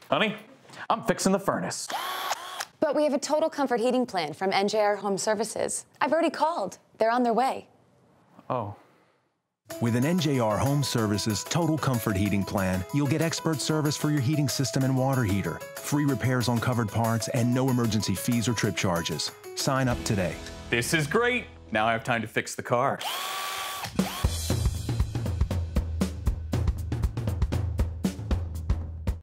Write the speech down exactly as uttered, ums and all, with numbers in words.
Honey, I'm fixing the furnace. But we have a total comfort heating plan from N J R Home Services. I've already called. They're on their way. Oh. With an N J R Home Services Total Comfort Heating Plan, you'll get expert service for your heating system and water heater, free repairs on covered parts, and no emergency fees or trip charges. Sign up today. This is great. Now I have time to fix the car.